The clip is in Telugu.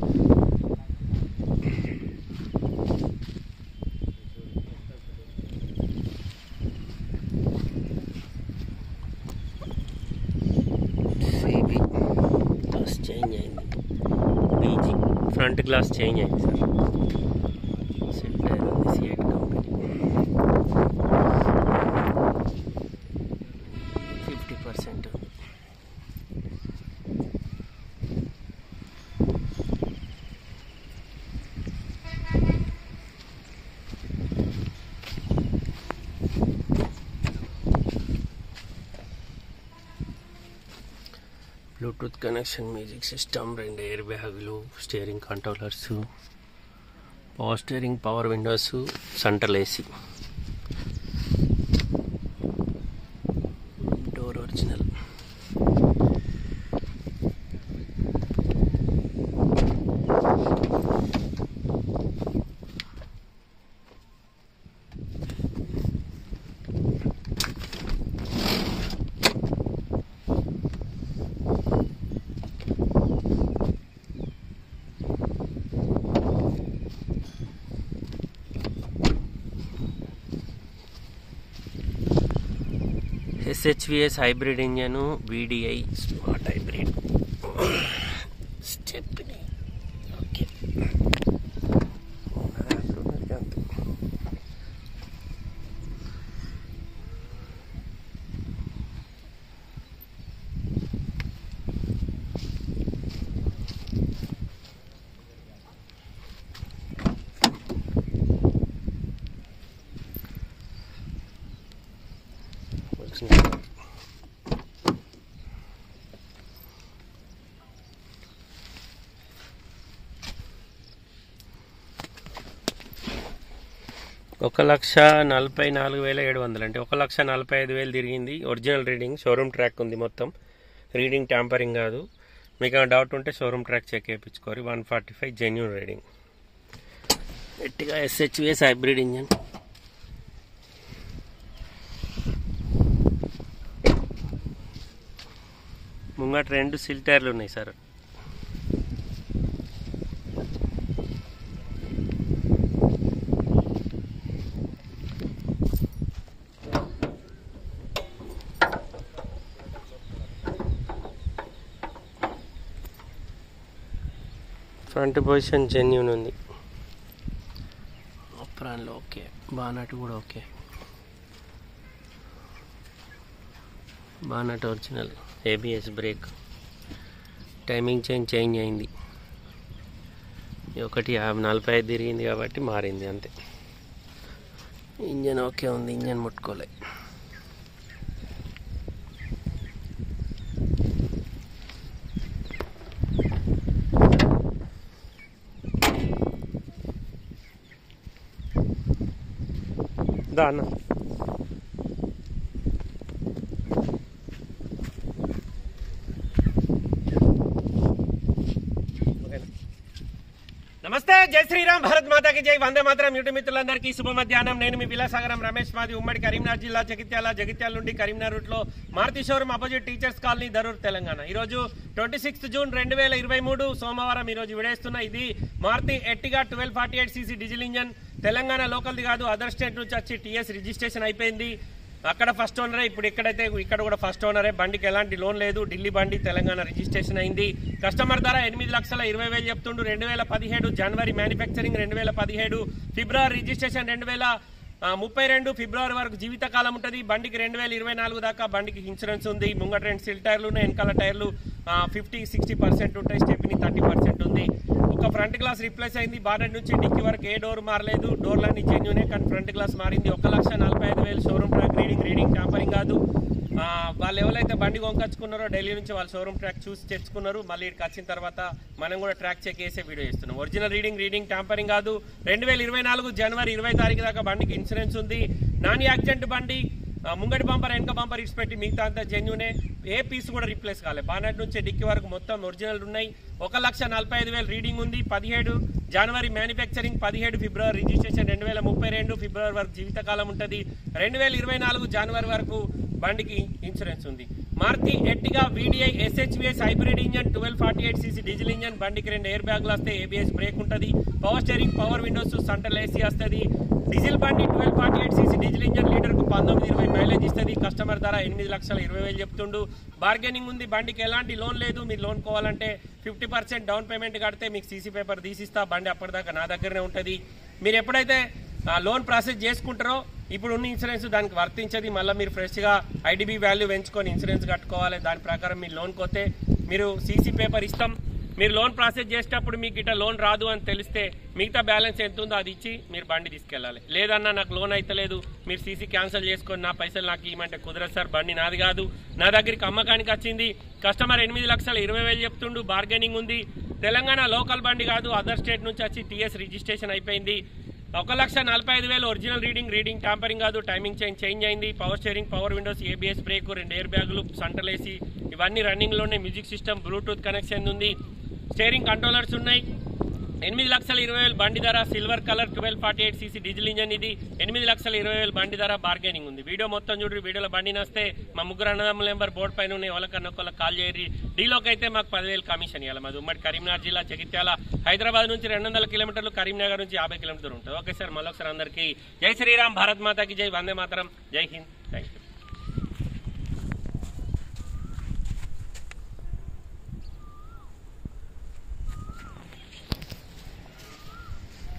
सीबी ग्लास चेंज अయింది बीजी फ्रंट ग्लास चेंज अయింది सर सीट टायर ఉంది CEAT company 50% Bluetooth connection music system రెండు ఎయిర్ బ్యాగులు steering controllers power steering power windows central AC door original SHVS hybrid engine VDI smart hybrid stepney okay ఒక 1,44,700 అంటే 1,45,000 తిరిగింది ఒరిజినల్ రీడింగ్ షోరూమ్ ట్రాక్ ఉంది మొత్తం రీడింగ్ ట్యాంపరింగ్ కాదు మీకు ఏమైనా డౌట్ ఉంటే షోరూమ్ ట్రాక్ చెక్ చేయించుకోరు 145 జెన్యూన్ రీడింగ్ గట్టిగా SHVS హైబ్రిడ్ ఇంజన్ ముంగట 2 సిల్ టైర్లు ఉన్నాయి సార్ ఫ్రంట్ పొజిషన్ జెన్యూన్ ఉంది అప్రాన్లో ఓకే బానట్ కూడా okay bonnet original ABS brake timing change అయింది ఒకటి 45 తిరిగింది కాబట్టి మారింది అంతే ఇంజన్ ఓకే ఉంది ఇంజన్ ముట్టుకోలే దానా నమస్తే జై శ్రీరామ్ భారత్ మాతాకి జై వందే మాతరం యూట్యూబ్ మిత్రులందరికీ శుభ మధ్యాహ్నం నేను మీ విలాసాగరం రమేష్ మాది ఉమ్మడి కరీంనగర్ జిల్లా జగిత్యాల నుండి కరీంనగర్ రూట్ లో Maruti showroom opposite teachers colony Darur Telangana ఈ రోజు 26 జూన్ 2023 సోమవారం ఈ రోజు విడేస్తున్న ఇది Maruti Ertiga 1248 cc diesel engine Telangana లోకల్ది కాదు అదర్ స్టేట్ నుంచి వచ్చి TS రిజిస్ట్రేషన్ అయిపోయింది అక్కడ ఫస్ట్ ఓనరే ఇప్పుడు ఇక్కడ కూడా ఫస్ట్ ఓనరే బండికి ఎలాంటి లోన్ లేదు ఢిల్లీ బండి తెలంగాణ రిజిస్ట్రేషన్ అయింది కస్టమర్ ధర 8,20,000 చెప్తుండు 2017 జనవరి మ్యానుఫ్యాక్చరింగ్ 2017 ఫిబ్రవరి రిజిస్ట్రేషన్ 2032 ఫిబ్రవరి వరకు జీవితకాలం ఉంటుంది బండికి 2024 దాకా బండికి ఇన్సూరెన్స్ ఉంది ముంగట 2 సిల్ టైర్లు ఉన్నాయి వెనకాల టైర్లు 50-60% ఉంటాయి స్టెప్ని 30% ఉంది ఒక ఫ్రంట్ గ్లాస్ రిప్లేస్ అయింది బానెట్ నుంచి డిక్కీ వరకు ఏ డోర్ మారలేదు డోర్లన్నీ జెన్యూనే కానీ ఫ్రంట్ గ్లాస్ మారింది 1,45,000 షోరూమ్ ట్రాక్ రీడింగ్ ట్యాంపరింగ్ కాదు వాళ్ళు ఎవరైతే బండి కొనుకొచ్చుకున్నారో ఢిల్లీ నుంచి వాళ్ళు షోరూమ్ ట్రాక్ చూసి తెచ్చుకున్నారు మళ్ళీ ఇక్కడికి వచ్చిన తర్వాత మనం కూడా ట్రాక్ చెక్ చేసే వీడియో ఇస్తున్నాం ఒరిజినల్ రీడింగ్ ట్యాంపరింగ్ కాదు 2024 జనవరి 20 తారీఖు దాకా బండికి ఇన్సూరెన్స్ ఉంది నాన్ యాక్సిడెంట్ బండి ముంగడి బంపర్ వెనక బంపర్ ఇట్స్ పెట్టి మిగతా అంతా జెన్యూనే ఏ పీస్ కూడా రీప్లేస్ కాలేదు బానెట్ నుంచి డిక్కీ వరకు మొత్తం ఒరిజినల్ ఉన్నాయి 1,45,000 రీడింగ్ ఉంది 17 జనవరి మ్యానుఫ్యాక్చరింగ్ 17 ఫిబ్రవరి రిజిస్ట్రేషన్ 2032 ఫిబ్రవరి వరకు జీవితకాలం ఉంటుంది 2024 జనవరి వరకు బండికి ఇన్సూరెన్స్ ఉంది Maruti Ertiga VDI SHVS hybrid engine 1248cc diesel engine, బండికి 2 ఎయిర్ బ్యాగులు వస్తాయి, ABS బ్రేక్ ఉంటుంది, power steering, power windows, central AC వస్తుంది. డీజిల్ బండి 1248cc డీజిల్ ఇంజన్ లీటర్కు 19-20 మైలేజ్ ఇస్తుంది. కస్టమర్ ధర 8,20,000 చెప్తుండు. బార్గెనింగ్ ఉంది, బండికి ఎలాంటి లోన్ లేదు. మీరు లోన్ కోవాలంటే 50% డౌన్ పేమెంట్ కడితే మీకు CC పేపర్ తీసిస్తా. బండి అప్పటిదాకా నా దగ్గరనే ఉంటుంది. మీరు ఎప్పుడైతే లోన్ ప్రాసెస్ చేసుకుంటారో ఇప్పుడు ఉన్న ఇన్సూరెన్స్ దానికి వర్తించది. మళ్ళీ మీరు ఫ్రెష్గా IDB వాల్యూ పెంచుకొని ఇన్సూరెన్స్ కట్టుకోవాలి. దాని ప్రకారం మీరు లోన్ కోతే మీరు CC పేపర్ ఇస్తాం. మీరు లోన్ ప్రాసెస్ చేసేటప్పుడు మీకు ఇట్లా లోన్ రాదు అని తెలిస్తే మిగతా బ్యాలెన్స్ ఎంత ఉందో అది ఇచ్చి మీరు బండి తీసుకెళ్ళాలి. లేదన్నా నాకు లోన్ అయితే లేదు, మీరు CC క్యాన్సిల్ చేసుకొని నా పైసలు నాకు ఇవ్వమంటే కుదరదు సార్, బండి నాది కాదు, నా దగ్గరికి అమ్మకానికి వచ్చింది, కస్టమర్ 8,20,000 చెప్తుండు, బార్గెనింగ్ ఉంది, తెలంగాణ లోకల్ బండి కాదు, అదర్ స్టేట్ నుంచి వచ్చి TS రిజిస్ట్రేషన్ అయిపోయింది, 1,45,000 ఒరిజినల్ రీడింగ్ ట్యాంపరింగ్ కాదు, టైమింగ్ చేంజ్ అయింది, power steering, power windows, ABS brake, 2 air బ్యాగులు, సెంట్రల్ AC ఇవన్నీ రన్నింగ్లోనే, మ్యూజిక్ సిస్టమ్, బ్లూటూత్ కనెక్షన్ ఉంది, స్టీరింగ్ కంట్రోలర్స్ ఉన్నాయి. 8,20,000 బండి ధర, silver colour 1248cc diesel engine ఇది. 8,20,000 బండి ధర, బార్గెనింగ్ ఉంది. వీడియో మొత్తం చూడండి. వీడియోలో బండి నస్తే మా ముగ్గురు అన్నదమ్ముల నెంబర్ బోర్డు పైన ఉన్నాయి, వాళ్ళకన్నా ఒకళ్ళకి కాల్ చేయరి. డీలోకి అయితే మాకు 10,000 కమిషన్ ఇవ్వాలి. మాది ఉమ్మడి కరీంనగర్ జిల్లా జగిత్యాల, హైదరాబాద్ నుంచి 200 కిలోమీటర్లు, కరీంనగర్ నుంచి 50 కిలోమీటర్లు ఉంటుంది. ఓకే సార్, మళ్ళొకసారి అందరికీ జై శ్రీరామ్, భారత్ మాతాకి జై, వందే మాతరం, జై హింద్, థ్యాంక్ యూ.